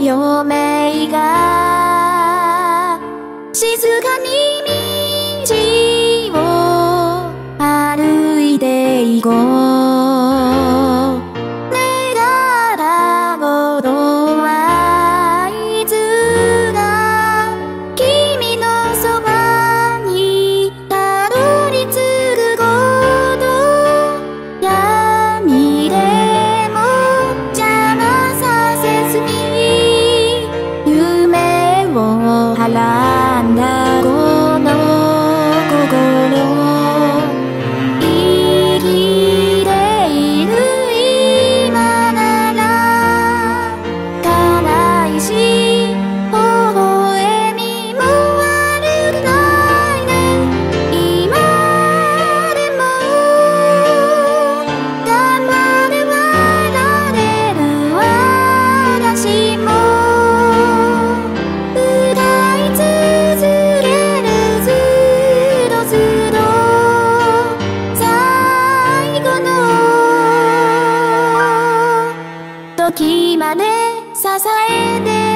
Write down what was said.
余命が静かに道を歩いていこう。願ったことはいつか君のそばにたどり着くこと。闇でも邪魔させずに夢をはらんだこの心。生きている今なら悲しい微笑みも悪くないね。今でも頑張れ笑れる私も歌い続けるずっとずっと最後の時まで支えて